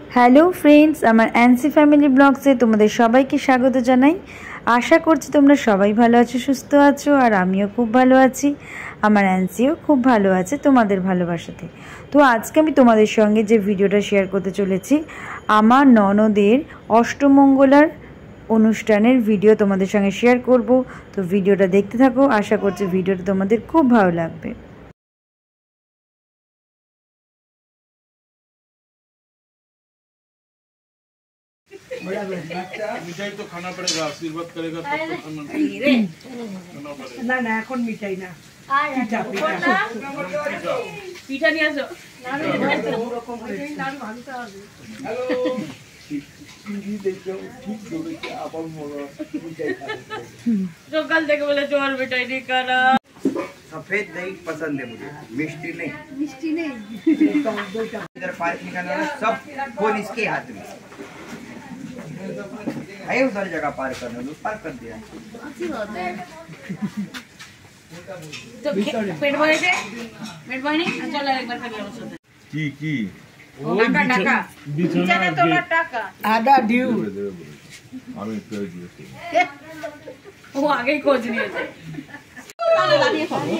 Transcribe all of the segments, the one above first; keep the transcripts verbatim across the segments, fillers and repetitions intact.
Hello friends, আমার অ্যান্সি family ব্লগসে তোমাদের সবাইকে স্বাগত জানাই। আশা করছি তোমরা সবাই ভালো আছো, সুস্থ আছো, আর আমিও খুব ভালো আছি। আমার অ্যান্সিও খুব ভালো আছে তোমাদের ভালোবাসাতে। তো আজকে আমি তোমাদের সঙ্গে যে ভিডিওটা শেয়ার করতে চলেছি, আমার ননদের অষ্টমঙ্গলার অনুষ্ঠানের ভিডিও তোমাদের সঙ্গে শেয়ার করব। তো ভিডিওটা দেখতে থাকো, আশা করছি ভিডিওটা তোমাদের খুব ভালো লাগবে। मिठाई तो खाना पड़ेगा, आशीर्वाद करेगा तब तो खाना पड़ेगा। ना ना এখন মিঠাই না पीठा পিঠা নিয়ে আসো। সকাল থেকে বলে জোর মিঠাই नहीं खाना। सफेद दही पसंद है मुझे, मिष्टी नहीं। মিষ্টি নেই इधर पार्क निकालना है, सब फोन इसके हाथ में है। उधर जगह पार्क करना, तो पार्क कर दिया। তো পেট ভরেছে, পেট ভরেনি, চলো একবার খাবি আমার সাথে। की की টাকা টাকা বিছানা তোলার টাকা আদা ডিউ আমি পেয়ে দিয়েছি। ও আগেই খোঁজ নিয়েছে। দাঁড়িয়ে খাবো।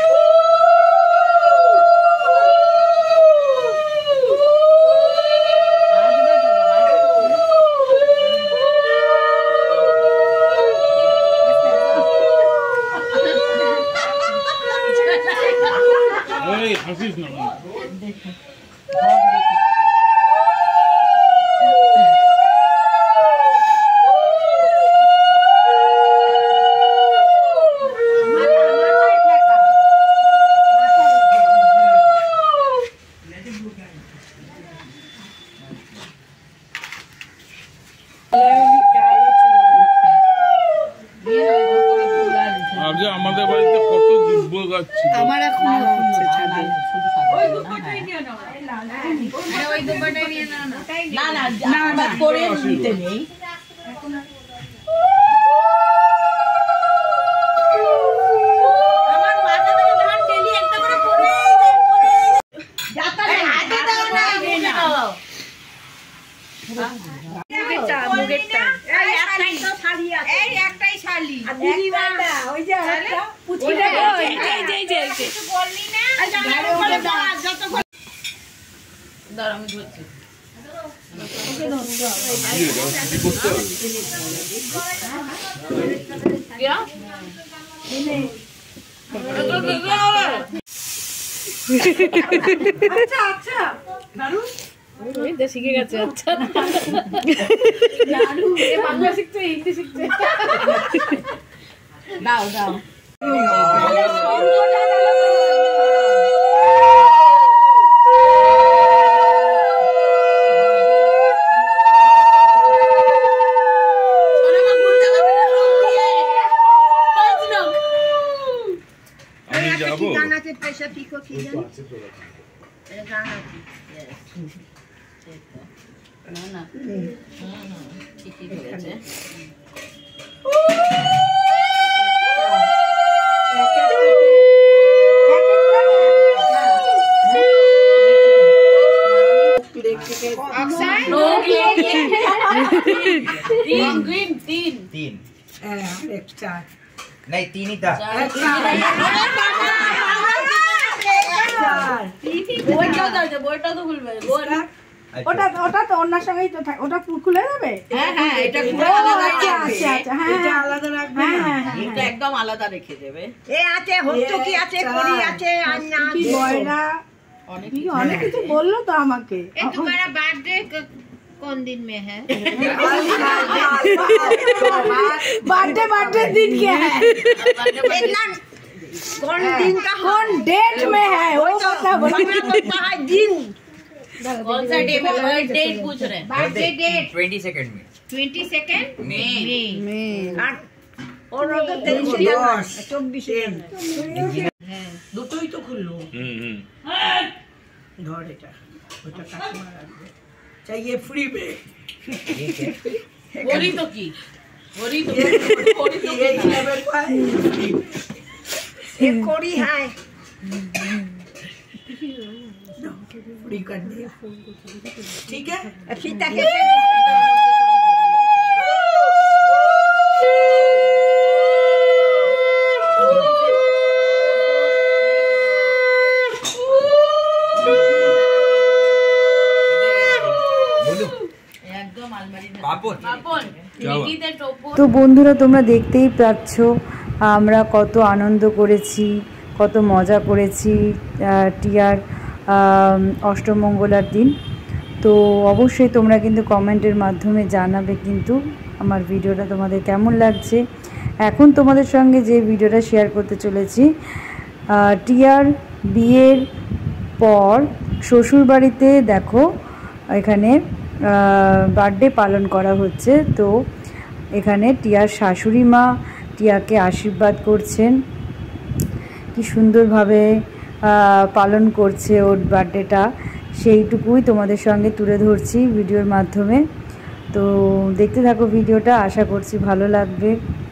এই হাসিস না। আজকে আমাদের বাড়িতে কত দুব্ব গাছ ছিল। আমার এখন হচ্ছে ছাদে ওই দুপাটাই নিয়ে নাও। আরে ওই দুপাটাই নিয়ে নাও না। না না না করে নিতে নেই। আমার মাথা থেকে ধান টেলি একটা করে পড়ে যায়, পড়ে যাতা না হাতে দাও না, মুখে দাও। মুগেরটা মুগেরটা এই একটাই তো শালি আছে, এই একটাই শালি আর দিদি মাটা ওই যে একটা পুচকিটা এই যে এই যে কিছু বললি না। আচ্ছা আরে বলে দাও যত দাও আমি ধরছি। ওকে ধরো কি করতে হবে? কি না এনে আচ্ছা আচ্ছা দারুন ওই তো শিখে গেছে। আচ্ছা নাড়ু এ বাংলা শিখছে, হিন্দি শিখছে। দাও দাও আমি যাবো। গানা के पैसा पिको की जान ए गाना की না না ঠিকই বলেছে। तीन ग्रीन तीन तीन एक चार नहीं, तीन ही था। বইটাও দাও, বইটাও তো খুলবে। ওটা ওটা তো ওনার সঙ্গেই তো থাকে, ওটা খুলে যাবে। হ্যাঁ হ্যাঁ এটা খুলে ও, আলাদা আচ্ছা রাখবে। আচ্ছা আচ্ছা হ্যাঁ এটা আলাদা রাখবে। হ্যাঁ হ্যাঁ এটা একদম আলাদা রেখে দেবে। এ আছে হচ্ছে কি আছে করি আছে আর না কি বয়রা অনেক কি অনেক কিছু বললো তো আমাকে। ए तुम्हारा बर्थडे कौन दिन में है? बर्थडे बर्थडे दिन क्या है, इतना कौन दिन का कौन डेट में है वो बता दिन। कौन सा डे डेट पूछ रहे हैं? बर्थडे डेट ट्वेंटी सेकंड में ट्वेंटी सेकेंड में और चौबीस দুটোই তো খুললো। হুম হুম ধর এটা ওটা কাকিমা রাখবে, চাইয়ে ফ্রি মে ठीक है। বলি তো কি বলি তো বলি তো ये लेवल पर ये कोड़ी है फ्री कर दिया। ठीक है सीता के তো বন্ধুরা তোমরা দেখতেই পাচ্ছ আমরা কত আনন্দ করেছি, কত মজা করেছি টিয়ার অষ্টমঙ্গলার দিন। তো অবশ্যই তোমরা কিন্তু কমেন্টের মাধ্যমে জানাবে কিন্তু আমার ভিডিওটা তোমাদের কেমন লাগছে। এখন তোমাদের সঙ্গে যে ভিডিওটা শেয়ার করতে চলেছি, টিয়ার বিয়ের পর শ্বশুরবাড়িতে দেখো এখানে বার্থডে পালন করা হচ্ছে। তো এখানে টিয়ার শাশুড়ি মা টিয়াকে আশীর্বাদ করছেন, কি সুন্দরভাবে পালন করছে ওর বার্থডেটা, সেইটুকুই তোমাদের সঙ্গে তুলে ধরছি ভিডিওর মাধ্যমে। তো দেখতে থাকো ভিডিওটা, আশা করছি ভালো লাগবে।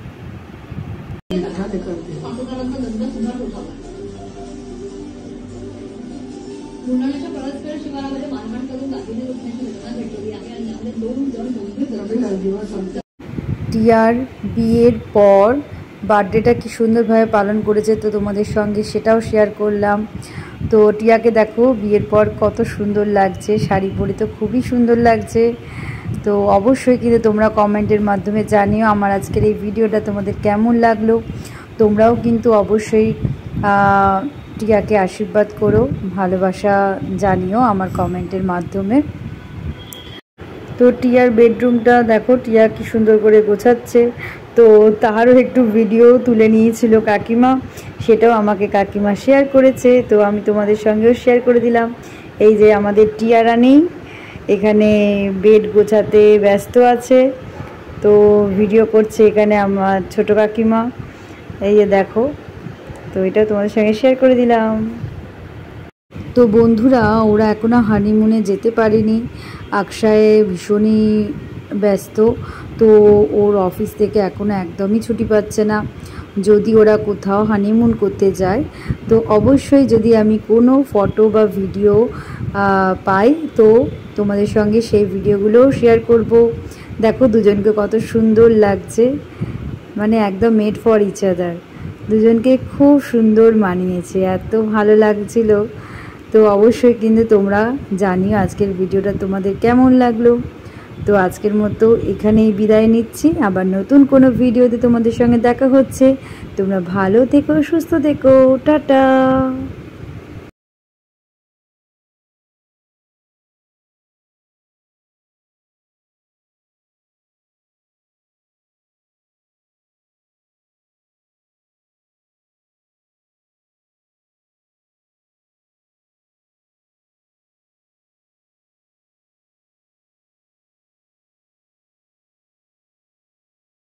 টিয়ার বিয়ের পর বার্থডেটা কি সুন্দরভাবে পালন করেছে, তো তোমাদের সঙ্গে সেটাও শেয়ার করলাম। তো টিয়াকে দেখো বিয়ের পর কত সুন্দর লাগছে, শাড়ি পরে তো খুবই সুন্দর লাগছে। তো অবশ্যই কিন্তু তোমরা কমেন্টের মাধ্যমে জানিও আমার আজকের এই ভিডিওটা তোমাদের কেমন লাগলো। তোমরাও কিন্তু অবশ্যই টিয়াকে আশীর্বাদ করো, ভালোবাসা জানিও আমার কমেন্টের মাধ্যমে। তো টিয়ার বেডরুমটা দেখো টিয়া কি সুন্দর করে গোছাচ্ছে, তো তারও একটু ভিডিও তুলে নিয়েছিল কাকিমা, সেটাও আমাকে কাকিমা শেয়ার করেছে, তো আমি তোমাদের সঙ্গেও শেয়ার করে দিলাম। এই যে আমাদের টিয়া রানী এখানে বেড গোছাতে ব্যস্ত আছে, তো ভিডিও করছে এখানে আমার ছোট কাকিমা, এই যে দেখো। তো এটা তোমাদের সঙ্গে শেয়ার করে দিলাম। তো বন্ধুরা ওরা এখনও হানিমুনে যেতে পারেনি, আকশায় ভীষণই ব্যস্ত, তো ওর অফিস থেকে এখনও একদমই ছুটি পাচ্ছে না। যদি ওরা কোথাও হানিমুন করতে যায় তো অবশ্যই যদি আমি কোনো ফটো বা ভিডিও পাই তো তোমাদের সঙ্গে সেই ভিডিওগুলোও শেয়ার করব। দেখো দুজনকে কত সুন্দর লাগছে, মানে একদম মেড ফর ইচ আদার, দুজনকে খুব সুন্দর মানিয়েছে, এত ভালো লাগছিল। তো অবশ্যই কিন্তু তোমরা জানিও আজকের ভিডিওটা তোমাদের কেমন লাগলো। তো আজকের মতো এখানেই বিদায় নিচ্ছি, আবার নতুন কোনো ভিডিওতে তোমাদের সঙ্গে দেখা হচ্ছে। তোমরা ভালো থেকো, সুস্থ থেকো, টাটা।